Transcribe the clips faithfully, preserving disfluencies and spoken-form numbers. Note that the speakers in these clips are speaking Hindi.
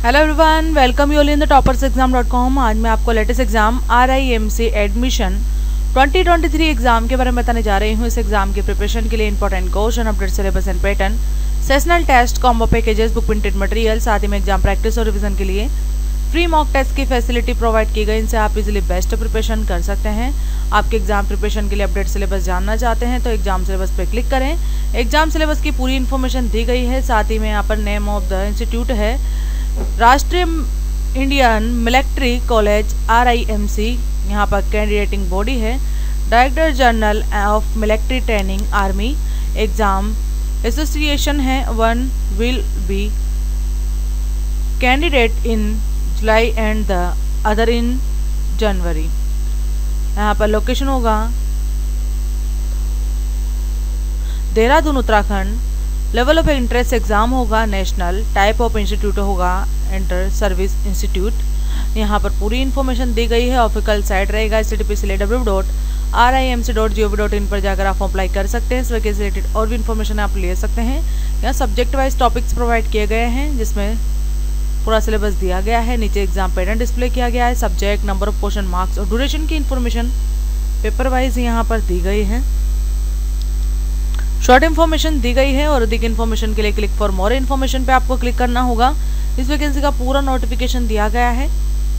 Hello everyone, welcome you all in the toppers exam dot com. आज मैं आपको latest exam R I M C admission twenty twenty three exam के बारे में बताने जा रही हूँ। इस एग्जाम की प्रिपरेशन के लिए important question, update syllabus and pattern, sessional test, combo packages, book printed material, साथ ही में एग्जाम प्रैक्टिस और रिविजन के लिए फ्री मॉक टेस्ट की फैसिलिटी प्रोवाइड की गई। इनसे आप इजीली बेस्ट प्रिपरेशन कर सकते हैं। आपके एग्जाम प्रिपरेशन के लिए अपडेट सिलेबस जानना चाहते हैं तो एग्जाम सिलेबस पे क्लिक करें। एग्जाम सिलेबस की पूरी इन्फॉर्मेशन दी गई है। साथ ही में यहाँ पर नेम ऑफ द इंस्टीट्यूट है राष्ट्रीय Indian military college R I M C. यहाँ पर कैंडिडेटिंग बॉडी है director general of military training army. Exam association है one will be conducted in July and the other in January. यहाँ पर लोकेशन होगा Dehradun Uttarakhand. Level of interest exam होगा नेशनल। टाइप ऑफ इंस्टीट्यूट होगा इंटर सर्विस इंस्टीट्यूट। यहाँ पर पूरी इन्फॉर्मेशन दी गई है। ऑफिशियल साइट रहेगा H T T P C W dot R I M C dot G O V dot in पर जाकर आप अप्लाई कर सकते हैं। इस वैकेंसी से रिलेटेड और भी इन्फॉर्मेशन आप ले सकते हैं। यहाँ सब्जेक्ट वाइज टॉपिक्स प्रोवाइड किए गए हैं जिसमें पूरा सिलेबस दिया गया है। नीचे एग्जाम पैटर्न डिस्प्ले किया गया है। Subject, number of question, marks और ड्यूरेशन की इन्फॉर्मेशन पेपर वाइज यहाँ पर दी गई है। शॉर्ट इन्फॉर्मेशन दी गई है और अधिक इन्फॉर्मेशन के लिए क्लिक फॉर मोर इन्फॉर्मेशन पे आपको क्लिक करना होगा। इस वैकेंसी का पूरा नोटिफिकेशन दिया गया है।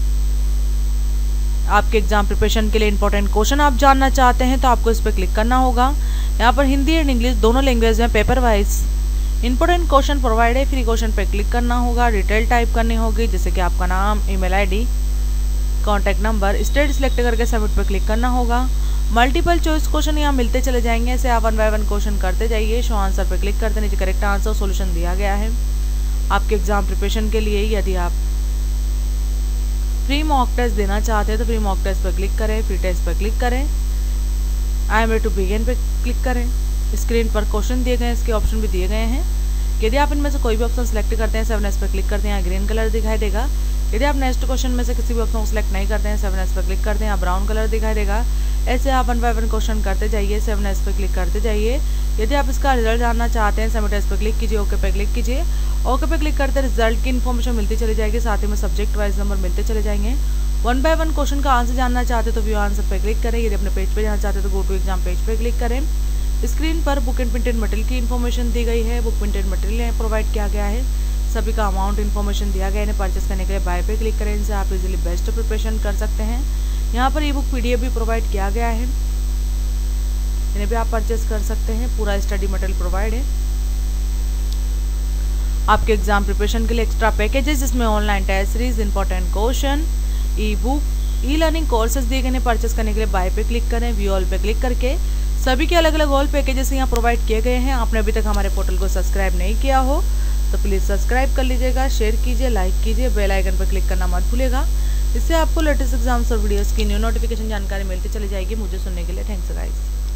आपके एग्जाम प्रिपरेशन के लिए इंपॉर्टेंट क्वेश्चन आप जानना चाहते हैं तो आपको इस पर क्लिक करना होगा। यहाँ पर हिंदी एंड इंग्लिश दोनों लैंग्वेज में paper wise important question provide है। फ्री क्वेश्चन पे क्लिक करना होगा। डिटेल टाइप करनी होगी जैसे कि आपका नाम, email ID, contact number. State select करके सबमिट पे क्लिक करना होगा। मल्टीपल चॉइस क्वेश्चन यहाँ मिलते चले जाएंगे। ऐसे आप वन बाय वन क्वेश्चन करते जाइए। शो आंसर पे क्लिक करते नीचे करेक्ट आंसर सॉल्यूशन दिया गया है। आपके एग्जाम प्रिपरेशन के लिए यदि आप फ्री मॉक टेस्ट देना चाहते हैं तो फ्री मॉक टेस्ट पर क्लिक करें। फ्री टेस्ट पर क्लिक करें। I am ready to begin पे क्लिक करें। स्क्रीन पर क्वेश्चन दिए गए हैं, इसके ऑप्शन भी दिए गए हैं। यदि आप इनमें से कोई भी ऑप्शन सेलेक्ट करते हैं सेवन एस पर क्लिक करते हैं, ग्रीन कलर दिखाई देगा। यदि आप नेक्स्ट क्वेश्चन में से किसी भी ऑप्शन को सिलेक्ट नहीं करते हैं सेवन एस पर क्लिक करते हैं, ब्राउन कलर दिखाई देगा। ऐसे आप वन बाय वन क्वेश्चन करते जाइए। सेवन एस पर क्लिक करते जाइए। यदि आप इसका रिजल्ट जानना चाहते हैं सबमिट एस पर क्लिक कीजिए। ओके पे क्लिक कीजिए। ओके पे क्लिक करते रिजल्ट की इन्फॉर्मेशन मिलती चली जाएगी। साथ ही में सब्जेक्ट वाइज नंबर मिलते चले जाएंगे। वन बाय वन क्वेश्चन का आंसर जानना चाहते तो व्यू आंसर पे क्लिक करें। यदि अपने पेज पे जाना चाहते तो गो टू एग्जाम पेज पे क्लिक करें। स्क्रीन पर बुक एंड प्रिंटेड मटेरियल की इन्फॉर्मेशन दी गई है। बुक प्रिंटेड मटेरियल प्रोवाइड किया गया है। सभी का अमाउंट इन्फॉर्मेशन दिया गया है। इन्हें परचेस करने के लिए बाय पे क्लिक करें। इनसे आप इजीली बेस्ट प्रिपरेशन कर सकते हैं। यहाँ पर e book P D F भी प्रोवाइड किया गया है, इन्हें भी आप परचेस कर सकते हैं। पूरा स्टडी मटेरियल प्रोवाइड है। आपके एग्जाम प्रिपरेशन के लिए एक्स्ट्रा पैकेजेस जिसमें online test series, important question, e book, e learning courses दिए गए। परचेस करने के लिए बाय पे क्लिक करें। व्यू ऑल पे क्लिक करके सभी के अलग अलग ऑल पैकेजेस यहाँ प्रोवाइड किए गए हैं। आपने अभी तक हमारे पोर्टल को सब्सक्राइब नहीं किया हो तो प्लीज़ सब्सक्राइब कर लीजिएगा, शेयर कीजिए, लाइक कीजिए, बेल आइकन पर क्लिक करना मत भूलिएगा। इससे आपको लेटेस्ट एग्जाम्स और वीडियोस की न्यू नोटिफिकेशन जानकारी मिलती चली जाएगी। मुझे सुनने के लिए थैंक्स गाइस।